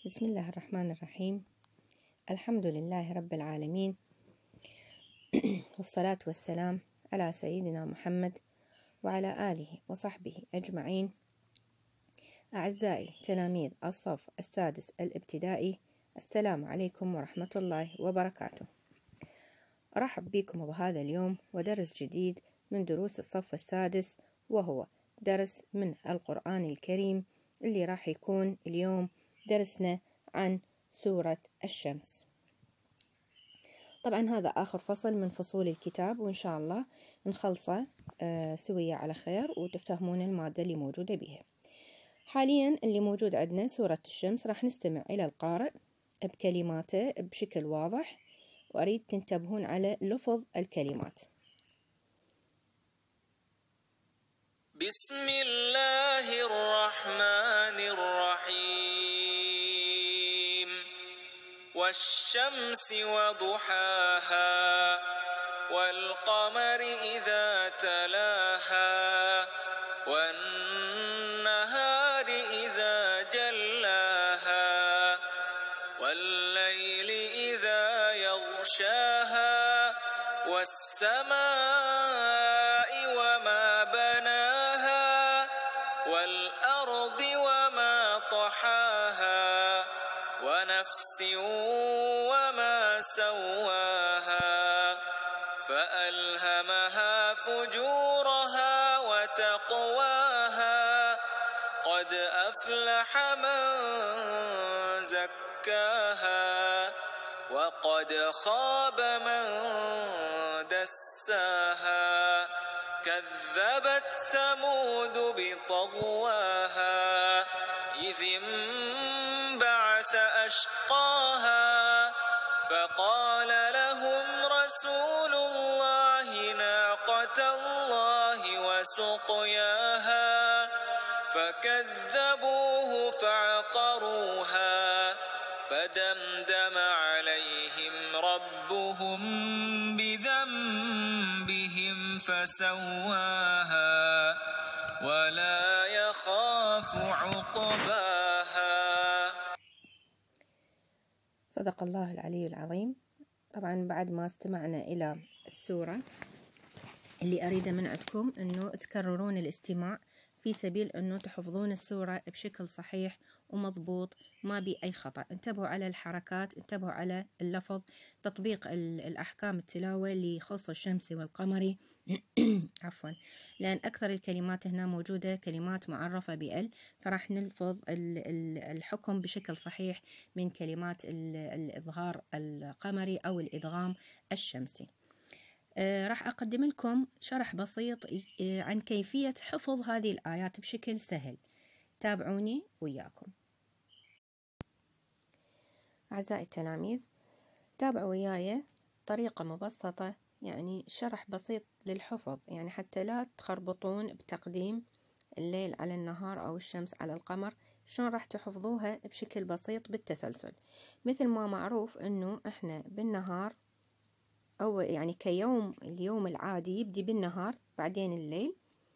بسم الله الرحمن الرحيم. الحمد لله رب العالمين، والصلاة والسلام على سيدنا محمد وعلى آله وصحبه أجمعين. أعزائي تلاميذ الصف السادس الابتدائي، السلام عليكم ورحمة الله وبركاته. أرحب بكم بهذا اليوم ودرس جديد من دروس الصف السادس، وهو درس من القرآن الكريم اللي راح يكون اليوم درسنا عن سورة الشمس. طبعا هذا آخر فصل من فصول الكتاب، وإن شاء الله نخلصه سوية على خير وتفهمون المادة اللي موجودة بها. حاليا اللي موجود عندنا سورة الشمس، راح نستمع إلى القارئ بكلماته بشكل واضح، وأريد تنتبهون على لفظ الكلمات. بسم الله الرحمن الرحيم. والشمس وضحاها والقمر إذا تلاها والنهار إذا جلاها والليل إذا يغشاها والسماء وما بناها والأرض وما طحاها ونفس وما سواها فألهمها فجورها وتقواها قد أفلح من زكاها وقد خاب من دساها كذبت ثمود بطغواها إذ انبعث أشقاها فقال لهم رسول الله ناقة الله وسقياها فكذبوه فعقروها فدمدم عليهم ربهم بذنبهم فسواها ولا يخاف عقباها. صدق الله العلي العظيم. طبعا بعد ما استمعنا إلى السورة، اللي أريد من عندكم أنه تكررون الاستماع في سبيل أنه تحفظون السورة بشكل صحيح ومضبوط، ما بي أي خطأ. انتبهوا على الحركات، انتبهوا على اللفظ، تطبيق الأحكام التلاوة اللي يخص الشمس والقمر عفوا، لأن أكثر الكلمات هنا موجودة كلمات معرفة بأل، فراح نلفظ الحكم بشكل صحيح من كلمات الإظهار القمري أو الإدغام الشمسي. راح أقدم لكم شرح بسيط عن كيفية حفظ هذه الآيات بشكل سهل. تابعوني وياكم. أعزائي التلاميذ، تابعوا وياي طريقة مبسطة، يعني شرح بسيط للحفظ، يعني حتى لا تخربطون بتقديم الليل على النهار أو الشمس على القمر. شلون راح تحفظوها بشكل بسيط بالتسلسل؟ مثل ما معروف أنه إحنا بالنهار، أو يعني كيوم اليوم العادي يبدي بالنهار بعدين الليل،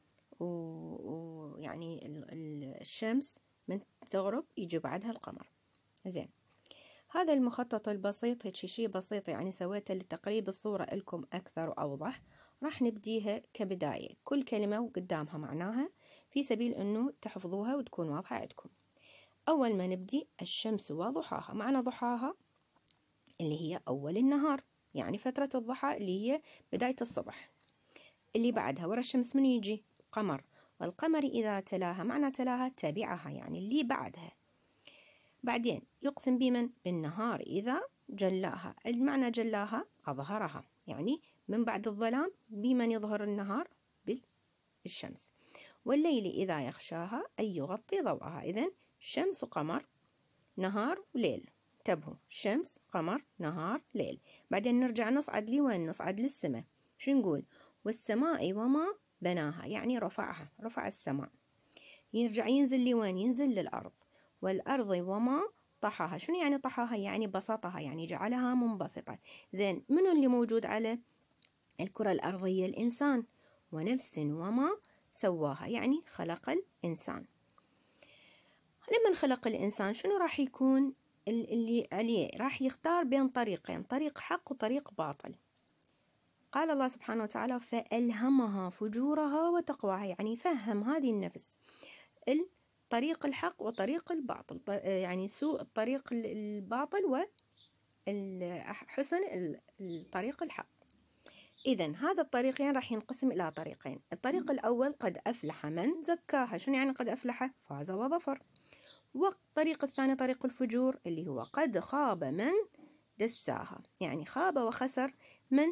ويعني الشمس من تغرب يجي بعدها القمر. زين، هذا المخطط البسيط، هيك شيء بسيط يعني سويته لتقريب الصورة لكم أكثر وأوضح. راح نبديها كبداية، كل كلمة وقدامها معناها في سبيل أنه تحفظوها وتكون واضحة عندكم. أول ما نبدي الشمس وضحاها، معنى ضحاها اللي هي أول النهار، يعني فترة الضحى اللي هي بداية الصبح. اللي بعدها ورا الشمس من يجي؟ القمر. والقمر إذا تلاها، معنى تلاها تابعها، يعني اللي بعدها. بعدين يقسم بمن؟ بالنهار إذا جلاها، المعنى جلاها أظهرها، يعني من بعد الظلام بمن يظهر النهار؟ بالشمس. والليل إذا يغشاها أي يغطي ضوءها. إذن شمس وقمر، نهار وليل. انتبهوا، شمس قمر نهار ليل. بعدين نرجع نصعد لوين؟ نصعد للسماء. شو نقول؟ والسماء وما بناها، يعني رفعها، رفع السماء. يرجع ينزل لوين؟ ينزل للأرض. والأرض وما طحاها. شنو يعني طحاها؟ يعني بسطها، يعني جعلها منبسطة. زين، منو اللي موجود على الكرة الأرضية؟ الإنسان. ونفس وما سواها، يعني خلق الإنسان. لما نخلق الإنسان شنو راح يكون اللي عليه؟ راح يختار بين طريقين، طريق حق وطريق باطل. قال الله سبحانه وتعالى فألهمها فجورها وتقواها، يعني فهم هذه النفس الطريق الحق وطريق الباطل، يعني سوء الطريق الباطل وحسن الطريق الحق. إذن هذا الطريقين راح ينقسم إلى طريقين. الطريق الأول قد أفلح من زكاها، شنو يعني قد أفلح؟ فاز وظفر. والطريق الثاني طريق الفجور اللي هو قد خاب من دساها، يعني خاب وخسر من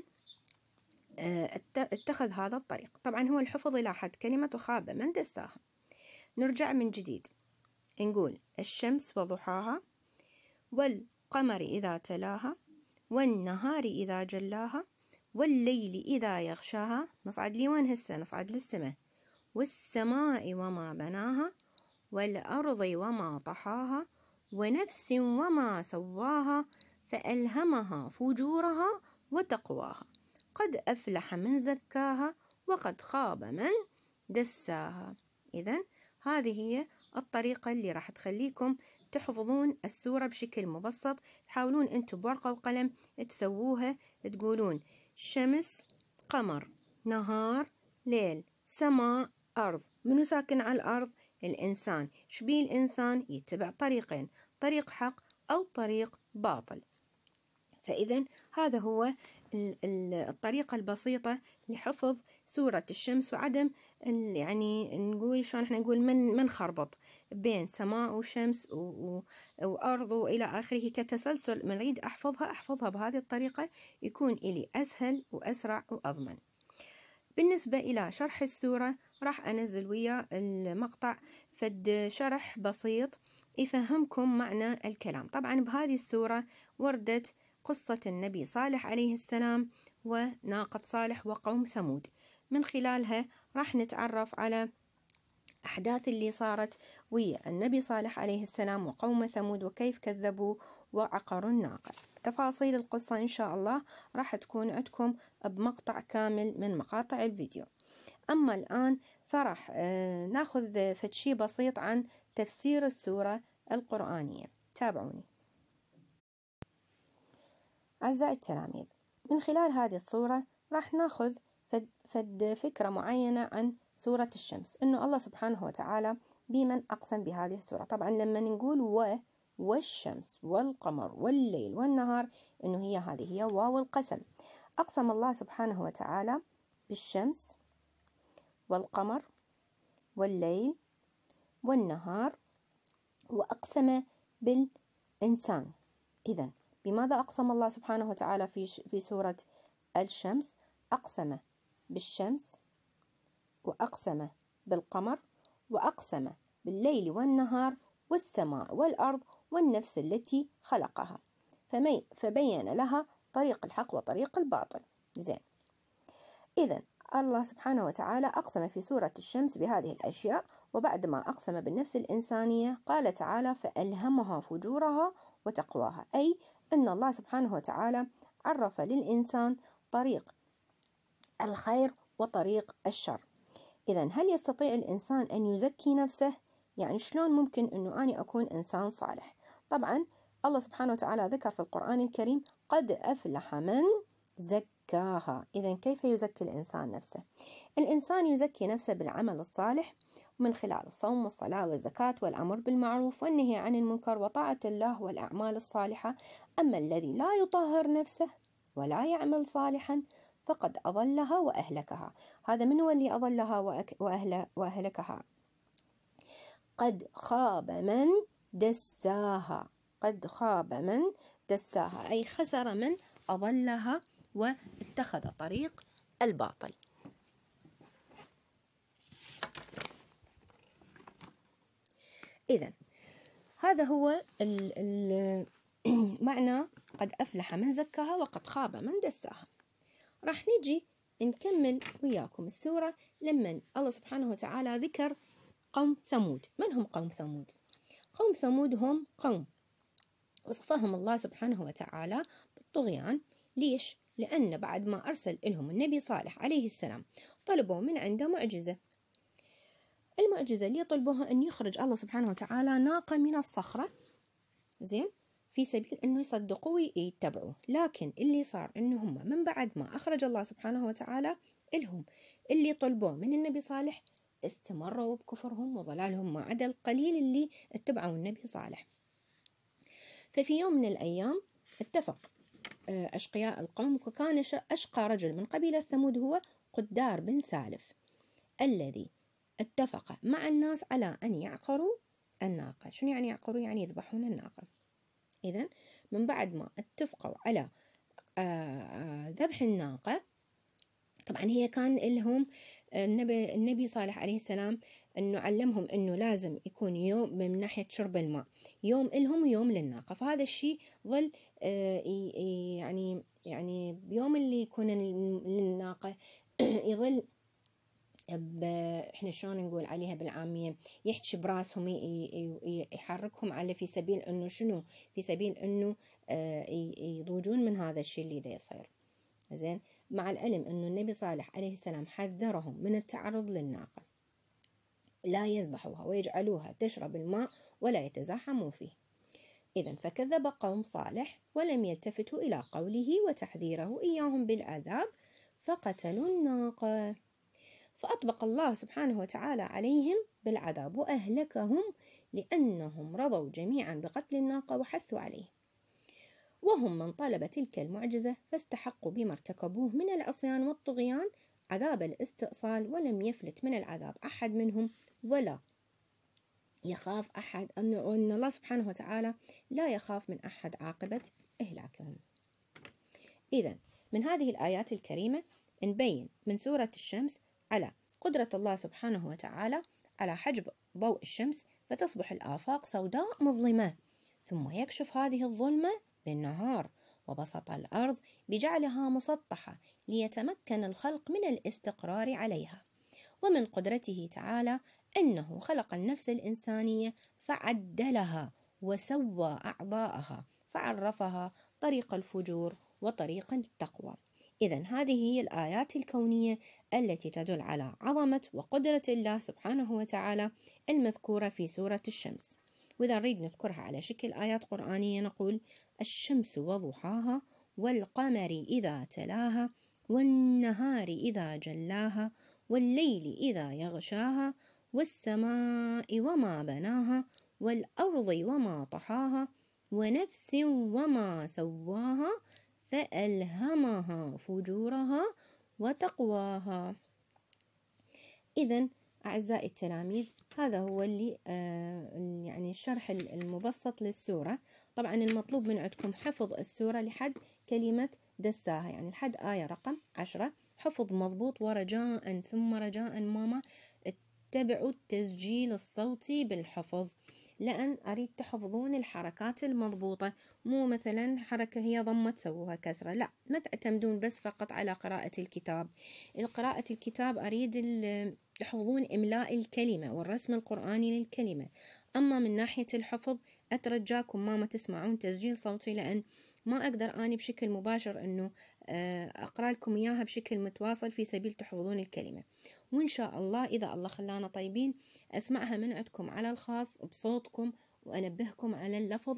اتخذ هذا الطريق. طبعا هو الحفظ إلى حد كلمة خاب من دساها. نرجع من جديد نقول الشمس وضحاها، والقمر إذا تلاها، والنهار إذا جلاها، والليل إذا يغشاها. نصعد لي وين هسه؟ نصعد للسماء. والسماء وما بناها، والأرض وما طحاها، ونفس وما سواها، فألهمها فجورها وتقواها. قد أفلح من زكاها، وقد خاب من دساها. إذن هذه هي الطريقة اللي راح تخليكم تحفظون السورة بشكل مبسط. تحاولون أنتم بورقة وقلم تسووها، تقولون شمس، قمر، نهار، ليل، سماء، أرض. منو ساكن على الأرض؟ الإنسان. شبيه الإنسان؟ يتبع طريقين، طريق حق أو طريق باطل. فإذا هذا هو الطريقة البسيطة لحفظ سورة الشمس، وعدم يعني نقول شلون احنا نقول من خربط بين سماء وشمس وأرض وإلى آخره كتسلسل. من أريد أحفظها بهذه الطريقة يكون إلي أسهل وأسرع وأضمن. بالنسبة إلى شرح السورة راح أنزل ويا المقطع فد شرح بسيط يفهمكم معنى الكلام. طبعا بهذه السورة وردت قصة النبي صالح عليه السلام وناقة صالح وقوم ثمود. من خلالها راح نتعرف على أحداث اللي صارت ويا النبي صالح عليه السلام وقوم ثمود، وكيف كذبوا وعقروا الناقة. تفاصيل القصة إن شاء الله راح تكون عندكم بمقطع كامل من مقاطع الفيديو. أما الآن فرح ناخذ فتشي بسيط عن تفسير السورة القرآنية. تابعوني. أعزائي التلاميذ، من خلال هذه الصورة راح ناخذ فد فكرة معينة عن سورة الشمس، إنه الله سبحانه وتعالى بمن أقسم بهذه السورة. طبعا لما نقول والشمس والقمر والليل والنهار، إنه هذه هي واو القسم. أقسم الله سبحانه وتعالى بالشمس والقمر والليل والنهار، وأقسم بالإنسان. إذن بماذا أقسم الله سبحانه وتعالى في سورة الشمس؟ أقسم بالشمس، وأقسم بالقمر، وأقسم بالليل والنهار، والسماء والأرض، والنفس التي خلقها، فبين لها طريق الحق وطريق الباطل. زين، إذن الله سبحانه وتعالى أقسم في سورة الشمس بهذه الأشياء، وبعدما أقسم بالنفس الإنسانية قال تعالى فألهمها فجورها وتقواها، أي أن الله سبحانه وتعالى عرف للإنسان طريق الخير وطريق الشر. إذن هل يستطيع الإنسان أن يزكي نفسه؟ يعني شلون ممكن أنه أنا أكون إنسان صالح؟ طبعا الله سبحانه وتعالى ذكر في القرآن الكريم قد أفلح من زكاها. إذن كيف يزكي الإنسان نفسه؟ الإنسان يزكي نفسه بالعمل الصالح من خلال الصوم والصلاة والزكاة والأمر بالمعروف والنهي عن المنكر وطاعة الله والأعمال الصالحة. أما الذي لا يطهر نفسه ولا يعمل صالحا فقد أضلها وأهلكها. هذا من هو اللي أضلها وأهلكها؟ قد خاب من دساها. قد خاب من دساها أي خسر من أضلها واتخذ طريق الباطل. إذن هذا هو معنى قد أفلح من زكاها وقد خاب من دساها. راح نجي نكمل وياكم السورة لما الله سبحانه وتعالى ذكر قوم ثمود. من هم قوم ثمود؟ قوم ثمود هم قوم وصفهم الله سبحانه وتعالى بالطغيان. ليش؟ لأن بعد ما أرسل لهم النبي صالح عليه السلام طلبوا من عنده معجزة، المعجزة اللي يطلبوها أن يخرج الله سبحانه وتعالى ناقة من الصخرة، زين، في سبيل أنه يصدقوا ويتبعوا. لكن اللي صار أنه هم من بعد ما أخرج الله سبحانه وتعالى إلهم اللي طلبوه من النبي صالح استمروا بكفرهم وضلالهم، ما عدا القليل اللي اتبعوا النبي صالح. ففي يوم من الأيام اتفق أشقياء القوم، وكان أشقى رجل من قبيلة ثمود هو قدار بن سالف، الذي اتفق مع الناس على أن يعقروا الناقة. شنو يعني يعقروا؟ يعني يذبحون الناقة. إذن من بعد ما اتفقوا على ذبح الناقة، طبعا هي كان لهم النبي صالح عليه السلام أنه علمهم أنه لازم يكون يوم من ناحية شرب الماء، يوم إلهم ويوم للناقة. فهذا الشيء ظل يعني بيوم اللي يكون للناقة يظل احنا شلون نقول عليها بالعامية، يحكي براسهم، يحركهم على في سبيل انه شنو، في سبيل انه يضوجون من هذا الشيء اللي دا يصير. زين، مع العلم انه النبي صالح عليه السلام حذرهم من التعرض للناقة، لا يذبحوها ويجعلوها تشرب الماء ولا يتزاحموا فيه. إذن فكذب قوم صالح ولم يلتفتوا إلى قوله وتحذيره إياهم بالعذاب فقتلوا الناقة، فأطبق الله سبحانه وتعالى عليهم بالعذاب وأهلكهم لأنهم رضوا جميعا بقتل الناقة وحثوا عليه، وهم من طلب تلك المعجزة فاستحقوا بما ارتكبوه من العصيان والطغيان عذاب الاستئصال، ولم يفلت من العذاب أحد منهم، ولا يخاف أحد أن الله سبحانه وتعالى لا يخاف من أحد عاقبة إهلاكهم. إذن من هذه الآيات الكريمة نبين من سورة الشمس على قدرة الله سبحانه وتعالى على حجب ضوء الشمس فتصبح الآفاق سوداء مظلمة، ثم يكشف هذه الظلمة بالنهار، وبسط الأرض بجعلها مسطحة ليتمكن الخلق من الاستقرار عليها. ومن قدرته تعالى أنه خلق النفس الإنسانية فعدلها وسوى أعضاءها فعرفها طريق الفجور وطريق التقوى. إذن هذه هي الآيات الكونية التي تدل على عظمة وقدرة الله سبحانه وتعالى المذكورة في سورة الشمس. وإذا نريد نذكرها على شكل آيات قرآنية نقول: الشمس وضحاها، والقمر إذا تلاها، والنهار إذا جلاها، والليل إذا يغشاها، والسماء وما بناها، والأرض وما طحاها، ونفس وما سواها فألهمها فجورها وتقواها. إذن أعزائي التلاميذ هذا هو اللي يعني الشرح المبسط للسورة. طبعا المطلوب من عندكم حفظ السورة لحد كلمة دساها، يعني لحد آية رقم 10 حفظ مضبوط، ورجاء ثم رجاء ماما اتبعوا التسجيل الصوتي بالحفظ، لأن أريد تحفظون الحركات المضبوطة، مو مثلا حركة هي ضمة تسووها كسرة، لا، ما تعتمدون بس فقط على قراءة الكتاب. القراءة الكتاب أريد تحفظون إملاء الكلمة والرسم القرآني للكلمة. أما من ناحية الحفظ أترجاكم ماما تسمعون تسجيل صوتي، لأن ما أقدر أني بشكل مباشر أنه أقرأ لكم إياها بشكل متواصل في سبيل تحفظون الكلمة. وإن شاء الله إذا الله خلانا طيبين أسمعها من عندكم على الخاص بصوتكم، وأنبهكم على اللفظ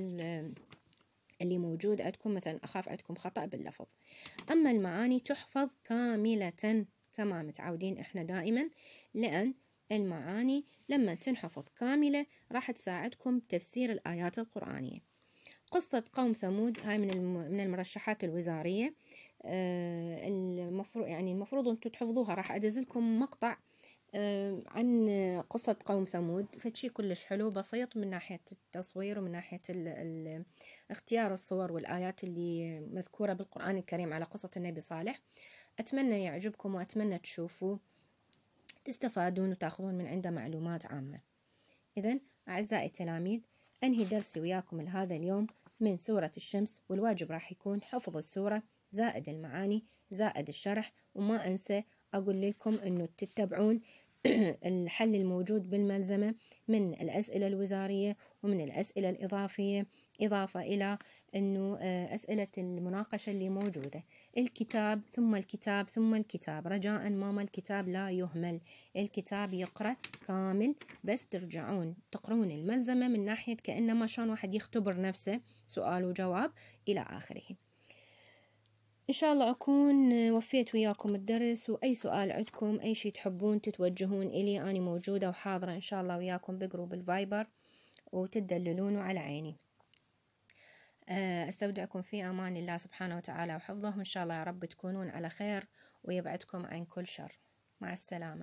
اللي موجود عندكم، مثلا أخاف عندكم خطأ باللفظ. أما المعاني تحفظ كاملة كما متعودين إحنا دائما، لأن المعاني لما تنحفظ كاملة راح تساعدكم تفسير الآيات القرآنية. قصة قوم ثمود هاي من المرشحات الوزارية، المفروض أنتم تحفظوها. راح أدزلكم مقطع عن قصة قوم ثمود، فشي كلش حلو بسيط من ناحية التصوير ومن ناحية اختيار الصور والآيات اللي مذكورة بالقرآن الكريم على قصة النبي صالح. أتمنى يعجبكم وأتمنى تشوفوا تستفادون وتأخذون من عنده معلومات عامة. إذن أعزائي التلاميذ أنهي درسي وياكم لهذا اليوم من سورة الشمس، والواجب راح يكون حفظ السورة زائد المعاني زائد الشرح. وما أنسى أقول لكم أنه تتبعون الحل الموجود بالملزمة من الأسئلة الوزارية ومن الأسئلة الإضافية، إضافة إلى أنه أسئلة المناقشة اللي موجودة. الكتاب ثم الكتاب ثم الكتاب، رجاء ماما الكتاب لا يهمل، الكتاب يقرأ كامل، بس ترجعون تقرون الملزمة من ناحية كأنما شلون واحد يختبر نفسه، سؤال وجواب إلى آخره. إن شاء الله أكون وفيت وياكم الدرس، وأي سؤال عندكم، أي شيء تحبون تتوجهون إلي، أنا موجودة وحاضرة إن شاء الله وياكم بجروب الفايبر، وتدللون على عيني. أستودعكم في أمان الله سبحانه وتعالى وحفظه، وإن شاء الله يا رب تكونون على خير ويبعدكم عن كل شر. مع السلامة.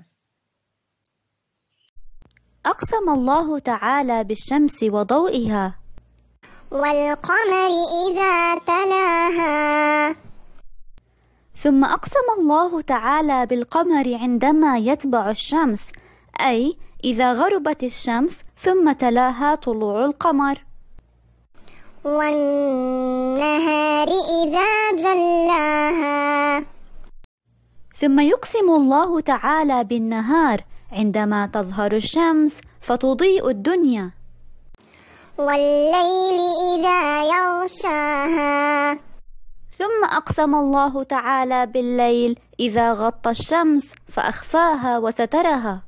أقسم الله تعالى بالشمس وضوئها والقمر إذا تلاها. ثم أقسم الله تعالى بالقمر عندما يتبع الشمس، أي إذا غربت الشمس ثم تلاها طلوع القمر. والنهار إذا جلاها. ثم يقسم الله تعالى بالنهار عندما تظهر الشمس فتضيء الدنيا. والليل إذا يغشاها. ثم أقسم الله تعالى بالليل إذا غطى الشمس فأخفاها وسترها.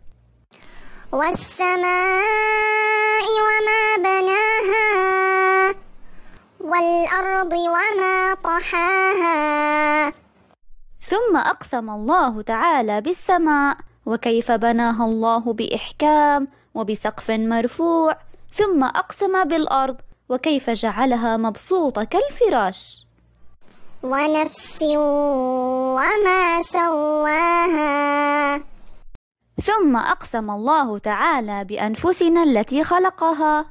والسماء وما بناها. والأرض وما طحاها. ثم أقسم الله تعالى بالسماء وكيف بناها الله بإحكام وبسقف مرفوع. ثم أقسم بالأرض وكيف جعلها مبسوطة كالفراش. ونفس وما سواها. ثم أقسم الله تعالى بأنفسنا التي خلقها.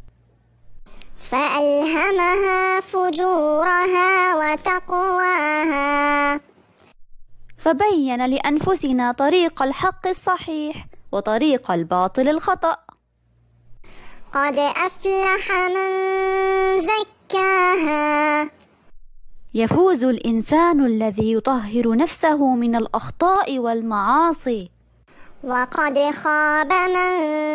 فألهمها فجورها وتقواها. فبين لأنفسنا طريق الحق الصحيح وطريق الباطل الخطأ. قد أفلح من زكاها. يفوز الإنسان الذي يطهر نفسه من الأخطاء والمعاصي. وقد خاب من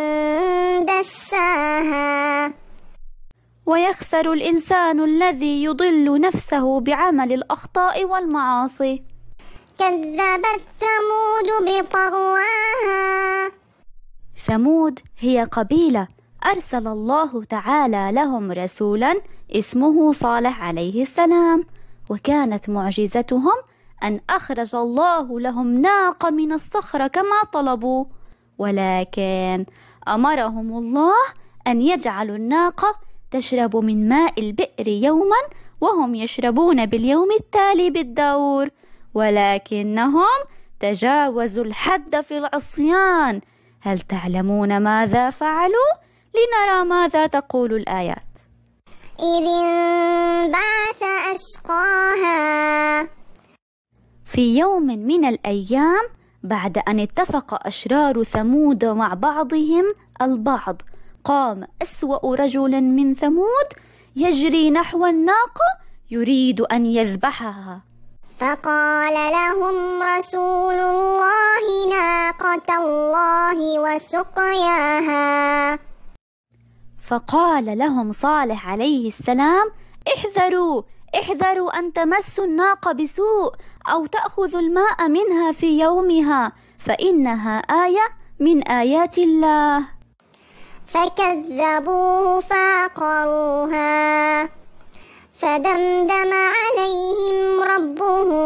دساها. ويخسر الإنسان الذي يضل نفسه بعمل الأخطاء والمعاصي. كذبت ثمود بطغواها. ثمود هي قبيلة أرسل الله تعالى لهم رسولا اسمه صالح عليه السلام، وكانت معجزتهم أن أخرج الله لهم ناقة من الصخرة كما طلبوا، ولكن أمرهم الله أن يجعلوا الناقة تشرب من ماء البئر يوما وهم يشربون باليوم التالي بالدور، ولكنهم تجاوزوا الحد في العصيان. هل تعلمون ماذا فعلوا؟ لنرى ماذا تقول الآيات. إذ انبعث أشقاها. في يوم من الأيام بعد أن اتفق أشرار ثمود مع بعضهم البعض، قام أسوأ رجل من ثمود يجري نحو الناقة يريد أن يذبحها. فقال لهم رسول الله ناقة الله وسقياها. فقال لهم صالح عليه السلام: احذروا أن تمسوا الناقة بسوء أو تأخذوا الماء منها في يومها، فإنها آية من آيات الله. فكذبوه فعقروها. فدمدم عليهم ربهم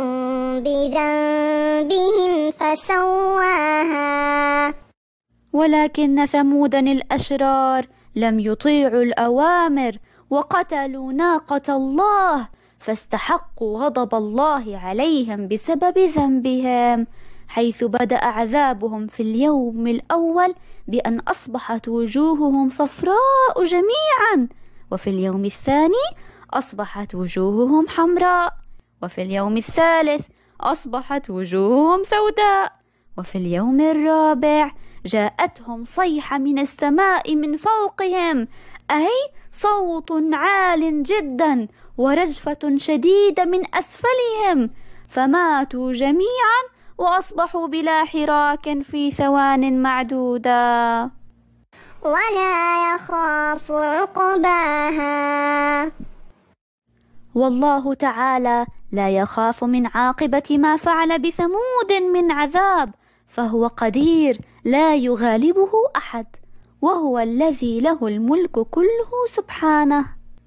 بذنبهم فسواها. ولكن ثمودا الأشرار لم يطيعوا الأوامر وقتلوا ناقة الله، فاستحقوا غضب الله عليهم بسبب ذنبهم، حيث بدأ عذابهم في اليوم الأول بأن أصبحت وجوههم صفراء جميعا، وفي اليوم الثاني أصبحت وجوههم حمراء، وفي اليوم الثالث أصبحت وجوههم سوداء، وفي اليوم الرابع جاءتهم صيحة من السماء من فوقهم، أي صوت عال جدا ورجفة شديدة من أسفلهم، فماتوا جميعا وأصبحوا بلا حراك في ثوان معدودة. ولا يخاف عقباها. والله تعالى لا يخاف من عاقبة ما فعل بثمود من عذاب، فهو قدير لا يغالبه أحد، وهو الذي له الملك كله سبحانه.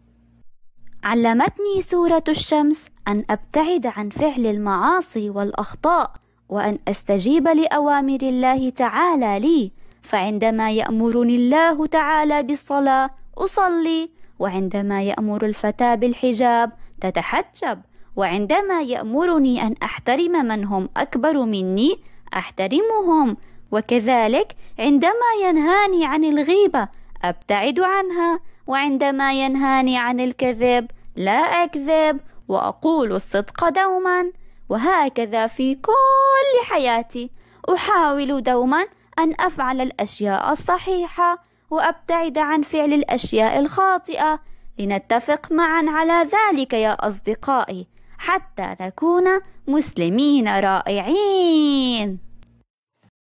علمتني سورة الشمس أن أبتعد عن فعل المعاصي والأخطاء، وأن أستجيب لأوامر الله تعالى لي، فعندما يأمرني الله تعالى بالصلاة أصلي، وعندما يأمر الفتاة بالحجاب تتحجب، وعندما يأمرني أن أحترم من هم أكبر مني أحترمهم، وكذلك عندما ينهاني عن الغيبة أبتعد عنها، وعندما ينهاني عن الكذب لا أكذب وأقول الصدق دوما. وهكذا في كل حياتي أحاول دوما أن أفعل الأشياء الصحيحة وأبتعد عن فعل الأشياء الخاطئة، لنتفق معا على ذلك يا أصدقائي، حتى نكون مسلمين رائعين.